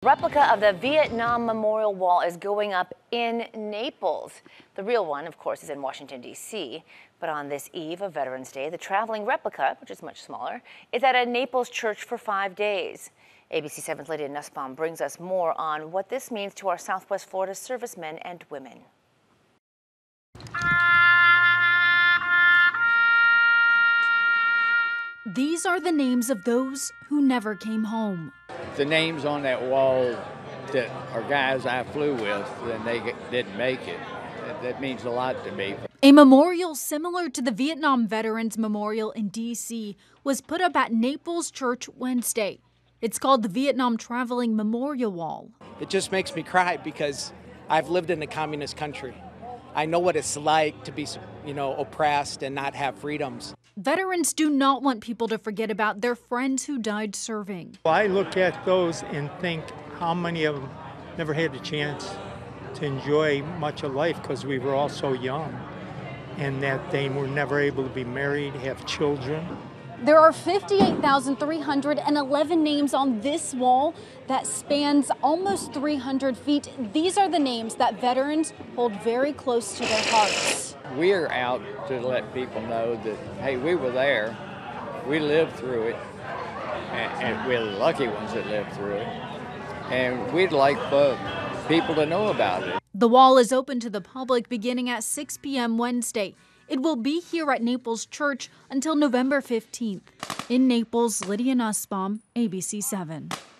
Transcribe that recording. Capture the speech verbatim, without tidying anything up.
Replica of the Vietnam Memorial Wall is going up in Naples. The real one, of course, is in Washington, D C But on this eve of Veterans Day, the traveling replica, which is much smaller, is at a Naples church for five days. A B C seven's Lydia Nussbaum brings us more on what this means to our Southwest Florida servicemen and women. These are the names of those who never came home. The names on that wall that are guys I flew with and they didn't make it. That means a lot to me. A memorial similar to the Vietnam Veterans Memorial in D C was put up at Naples Church Wednesday. It's called the Vietnam Traveling Memorial Wall. It just makes me cry because I've lived in a communist country. I know what it's like to be, you know, oppressed and not have freedoms. Veterans do not want people to forget about their friends who died serving. I look at those and think how many of them never had a chance to enjoy much of life because we were all so young, and that they were never able to be married, have children. There are fifty-eight thousand three hundred eleven names on this wall that spans almost three hundred feet. These are the names that veterans hold very close to their hearts. We're out to let people know that, hey, we were there, we lived through it, and, and we're the lucky ones that lived through it, and we'd like for people to know about it. The wall is open to the public beginning at six p m Wednesday. It will be here at Naples Church until November fifteenth. In Naples, Lydia Nussbaum, A B C seven.